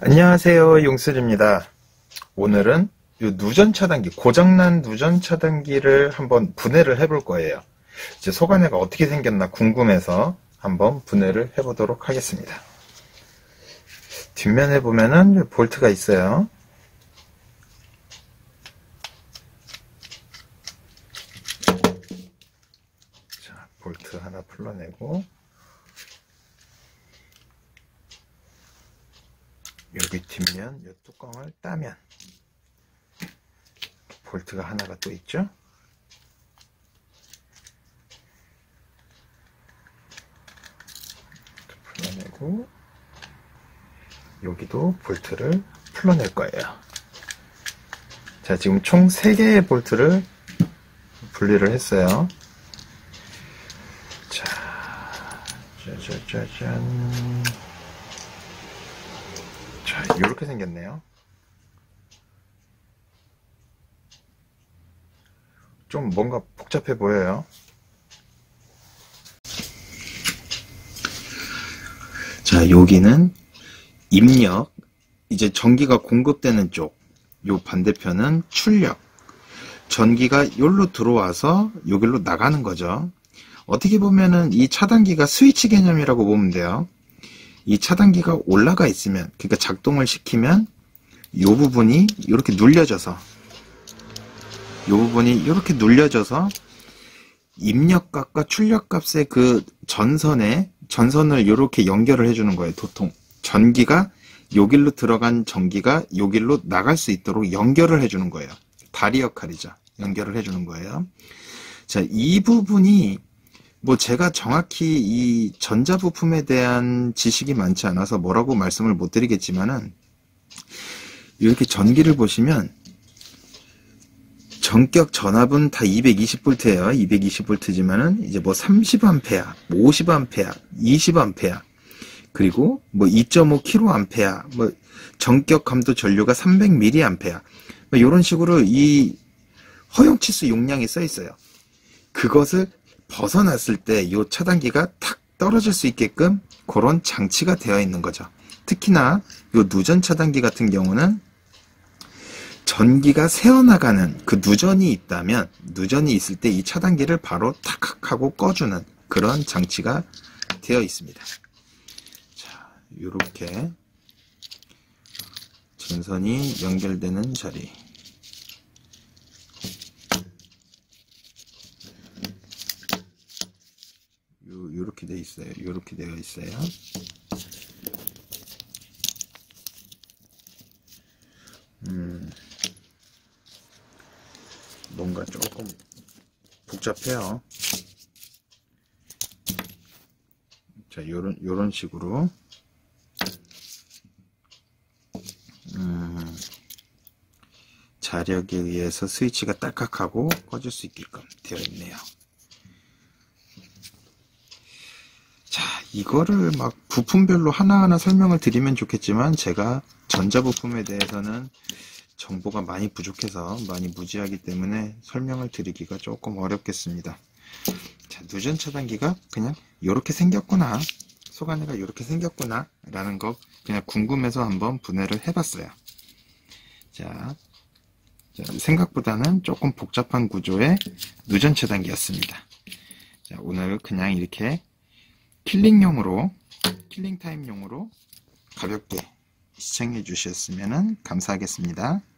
안녕하세요, 용슬입니다. 오늘은 이 누전 차단기, 고장난 누전 차단기를 한번 분해를 해볼 거예요. 이제 속안에가 어떻게 생겼나 궁금해서 한번 분해를 해보도록 하겠습니다. 뒷면에 보면은 볼트가 있어요. 자, 볼트 하나 풀러내고, 여기 뒷면 이 뚜껑을 따면 볼트가 하나가 또 있죠. 풀어내고 여기도 볼트를 풀어낼 거예요. 자, 지금 총 3개의 볼트를 분리를 했어요. 자, 짜자자잔. 자, 이렇게 생겼네요. 좀 뭔가 복잡해 보여요. 자, 여기는 입력, 이제 전기가 공급되는 쪽, 요 반대편은 출력. 전기가 여기로 들어와서 여기로 나가는 거죠. 어떻게 보면은 이 차단기가 스위치 개념이라고 보면 돼요. 이 차단기가 올라가 있으면, 그러니까 작동을 시키면 이 부분이 이렇게 눌려져서, 입력값과 출력값의 그 전선을 이렇게 연결을 해주는 거예요. 도통 전기가 여길로 들어간 전기가 여길로 나갈 수 있도록 연결을 해주는 거예요. 다리 역할이죠. 연결을 해주는 거예요. 자, 이 부분이 뭐 제가 정확히 이 전자부품에 대한 지식이 많지 않아서 뭐라고 말씀을 못 드리겠지만은, 이렇게 전기를 보시면 전격 전압은 다 220V예요. 220V지만은 이제 뭐 30A, 50A, 20A, 그리고 뭐 2.5kA, 뭐 전격 감도 전류가 300mA, 뭐 이런 식으로 이 허용치수 용량이 써 있어요. 그것을 벗어났을 때 이 차단기가 탁 떨어질 수 있게끔 그런 장치가 되어 있는 거죠. 특히나 이 누전 차단기 같은 경우는 전기가 새어나가는 그 누전이 있다면, 누전이 있을 때 이 차단기를 바로 탁 하고 꺼주는 그런 장치가 되어 있습니다. 자, 이렇게 전선이 연결되는 자리, 요렇게 되어 있어요. 요렇게 되어 있어요. 뭔가 조금 복잡해요. 자, 요런 식으로 자력에 의해서 스위치가 딸깍하고 꺼질 수 있게끔 되어 있네요. 자, 이거를 막 부품별로 하나하나 설명을 드리면 좋겠지만, 제가 전자부품에 대해서는 정보가 많이 부족해서, 많이 무지하기 때문에 설명을 드리기가 조금 어렵겠습니다. 자, 누전 차단기가 그냥 이렇게 생겼구나, 속안에가 이렇게 생겼구나 라는 거 그냥 궁금해서 한번 분해를 해봤어요. 자, 생각보다는 조금 복잡한 구조의 누전 차단기였습니다. 자, 오늘 그냥 이렇게 킬링 타임용으로 가볍게 시청해 주셨으면 감사하겠습니다.